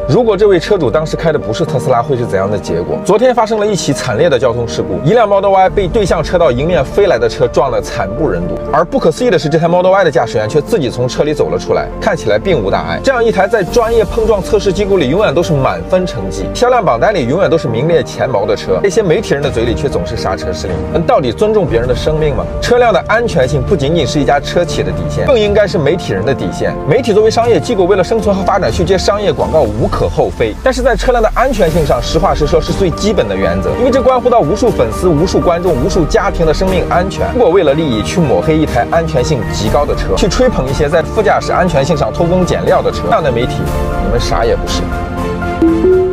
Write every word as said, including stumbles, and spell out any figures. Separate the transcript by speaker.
Speaker 1: 如果这位车主当时开的不是特斯拉，会是怎样的结果？昨天发生了一起惨烈的交通事故，一辆 Model Y 被对向车道迎面飞来的车撞得惨不忍睹。而不可思议的是，这台 Model Y 的驾驶员却自己从车里走了出来，看起来并无大碍。这样一台在专业碰撞测试机构里永远都是满分成绩，销量榜单里永远都是名列前茅的车，这些媒体人的嘴里却总是刹车失灵。那到底尊重别人的生命吗？车辆的安全性不仅仅是一家车企的底线，更应该是媒体人的底线。媒体作为商业机构，为了生存和发展去接商业广告无可厚非，但是在车辆的安全性上，实话实说是最基本的原则，因为这关乎到无数粉丝、无数观众、无数家庭的生命安全。如果为了利益去抹黑一台安全性极高的车，去吹捧一些在副驾驶安全性上偷工减料的车，这样的媒体，你们啥也不是。